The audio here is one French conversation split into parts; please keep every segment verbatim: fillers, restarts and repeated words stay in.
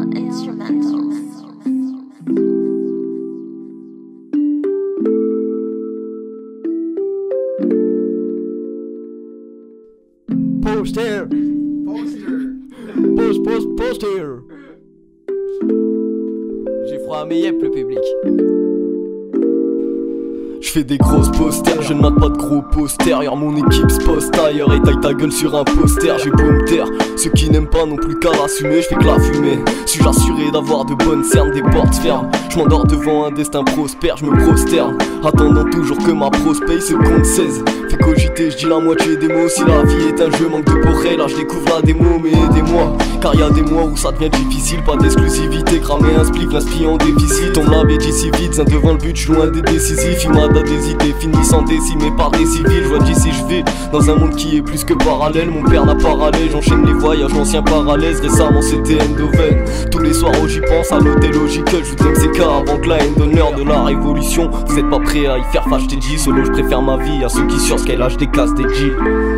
Instrumentals. Poster. Post, post, poster. J'ai froid à mes yep, le public. Je fais des grosses posters, je ne mate pas de gros postérieurs. Mon équipe se poste ailleurs et taille ta gueule sur un poster. J'ai beau me taire, ceux qui n'aiment pas non plus qu'à l'assumer. Je fais que la fumée, suis-je assuré d'avoir de bonnes cernes, des portes fermes. Je m'endors devant un destin prospère, je me prosterne, attendant toujours que ma prose paye ce compte seize. Fait cogiter, je dis la moitié des mots. Si la vie est un jeu, manque de porrée, là je découvre la démo. Mais aidez-moi, car y a des mois où ça devient difficile. Pas d'exclusivité, cramer un spliff, l'inspi en déficit. On me l'avait dit si vite, zin devant le but, je suis loin des décisifs. Il m'a des idées finissant décimées par des civils. Je vois d'ici je vis dans un monde qui est plus que parallèle. Mon père n'a pas râlé, j'enchaîne les voyages, l'ancien parallèle. Récemment c'était Eindhoven, tous les soirs où j'y pense à l'hôtel logical. Je vous donne ces cas avant que la haine donne l'heure de la révolution. Vous êtes pas prêts à y faire face, je t'ai dit. Solo je préfère ma vie à ceux qui sur Sky lâchent des casses, des G.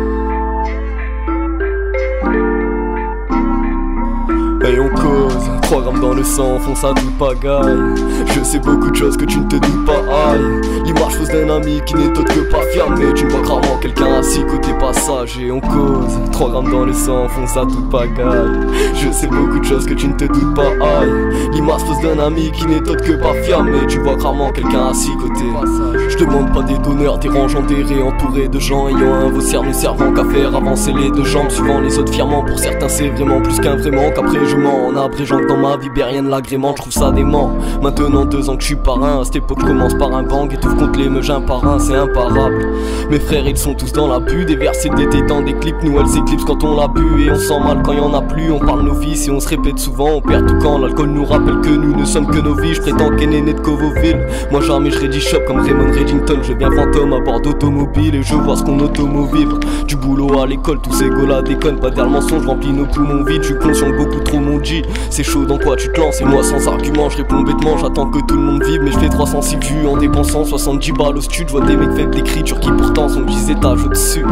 Et on cause, trois grammes dans le sang, fonce à toute pagaille. Je sais beaucoup de choses que tu ne te doutes pas, aïe. L'image fausse d'un ami qui n'est autre que pas fiable. Mais tu ne vois rarement quelqu'un assis côté passage. Et on cause, trois grammes dans le sang, fonce à toute pagaille. Je sais beaucoup de choses que tu ne te doutes pas, aïe. L'image fausse d'un ami qui n'est autre que pas fiable. Mais tu vois rarement quelqu'un assis côté passage. Je demande pas des donneurs, des rangs enterrés, entourés de gens ayant un vaussaire ne servant qu'à faire avancer les deux jambes. Suivant les autres fièrement, pour certains c'est vraiment plus qu'un vraiment. Qu'après je en abrégeant que dans ma vie rien de l'agrément, je trouve ça dément. Maintenant deux ans que je suis parrain, à cette époque je commence par un bang et tout contre les meufs un par un, c'est imparable. Mes frères ils sont tous dans l'abus, des versets d'été dans des clips, nous elles s'éclipsent quand on l'a bu. Et on sent mal quand y en a plus, on parle nos vies et on se répète souvent, on perd tout quand l'alcool nous rappelle que nous ne sommes que nos vies. Je prétends qu'elle est née de Covoville, moi jamais je ready shop comme Raymond Reddington. Je viens fantôme à bord d'automobile et je vois ce qu'on automobile. Du boulot à l'école, tous ces gars là déconnent, pas d'air mensonge, remplis nos poumons vides. Je suis conscient que beaucoup trop mon G. C'est chaud, dans quoi tu te lances? Et moi sans argument je réponds bêtement, j'attends que tout le monde vive. Mais je fais trois cent six vues en dépensant soixante-dix balles au stud. Je vois des mecs faibles d'écriture qui pourtant sont dix étages au-dessus.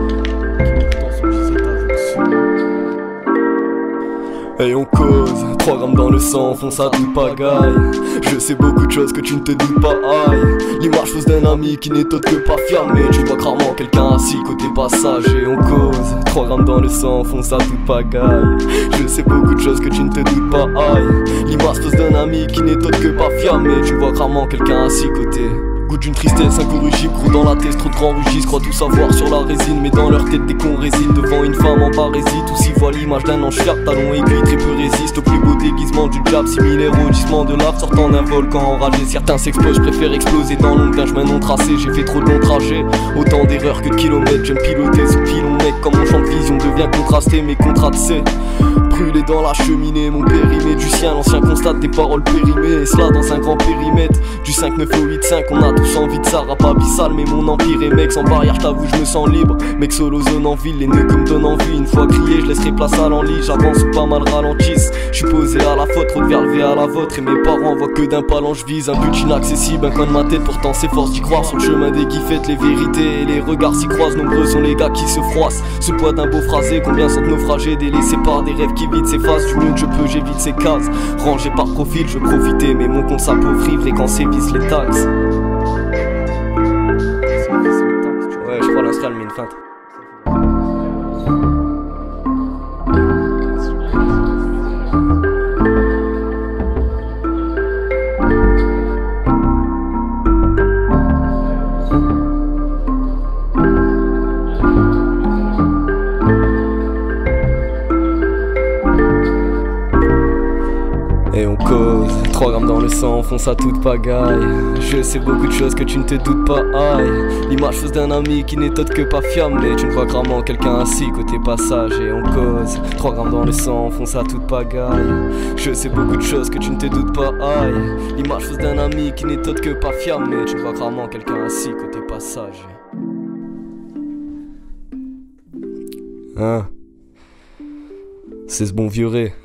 Et on cause, trois grammes dans le sang, fonce à toute pagaille. Je sais beaucoup de choses que tu ne te doutes pas, aïe. L'image fausse d'un ami qui n'est autre que pas fiable. Mais tu vois rarement quelqu'un assis côté passage. Et on cause, trois grammes dans le sang, fonce à toute pagaille. Je sais beaucoup de choses que tu ne te doutes pas, aïe. L'image fausse d'un ami qui n'est autre que pas fiable. Mais tu vois rarement quelqu'un assis côté. Goût d'une tristesse incorrigible, gros dans la tête, trop de grands rugissent. Croient tout savoir sur la résine, mais dans leur tête des cons résident. Devant une femme en parésite, ou s'y voit l'image d'un ange fiable. Talon aiguille, très peu résiste au plus beau déguisement du diable. Similaire au gisement de lave sortant d'un volcan enragé. Certains s'explosent, je préfère exploser dans l'ombre d'un chemin non tracé. J'ai fait trop de longs trajets, autant d'erreurs que de kilomètres. J'aime piloter ce pilon mec, quand mon champ de vision devient contrasté. Mes contrats de C brûlés dans la cheminée, mon périmé du sien. L'ancien constate des paroles périmées, et cela dans un grand périmètre. Du cinq neuf au huit cinq, on a tous envie de ça, rap abyssal, mais mon empire est mec sans barrière, j't'avoue je me sens libre. Mec solo zone en ville, les nœuds que me donnent envie. Une fois crié, je laisserai place à l'enlit, j'avance ou pas mal ralentisse. J'suis posé à la faute, trop de verre levé à la vôtre. Et mes parents voient que d'un palan je vise un but inaccessible, un coin de ma tête, pourtant c'est force d'y croire. Sur le chemin des guiffettes, les vérités et les regards s'y croisent. Nombreux sont les gars qui se froissent, ce poids d'un beau phrasé. Combien sont naufragés, délaissés par des rêves qui vident s'effacent. Du mieux que je peux, j'évite ces cases, rangé par profil, je profitais. Mais mon compte s'appauvrit, vrai quand sévissent les taxes. Ouais, je crois l'Austral met une feinte. Et on cause, trois grammes dans le sang, fonce à toute pagaille. Je sais beaucoup de choses que tu ne te doutes pas, aïe. L'image fausse d'un ami qui n'est autre que pas fiable. Mais tu ne vois rarement quelqu'un assis côté passage. Et on cause, trois grammes dans le sang, fonce à toute pagaille. Je sais beaucoup de choses que tu ne te doutes pas, aïe. L'image fausse d'un ami qui n'est autre que pas fiable. Mais tu ne vois rarement quelqu'un assis côté passage. Hein? C'est ce bon vieux ré.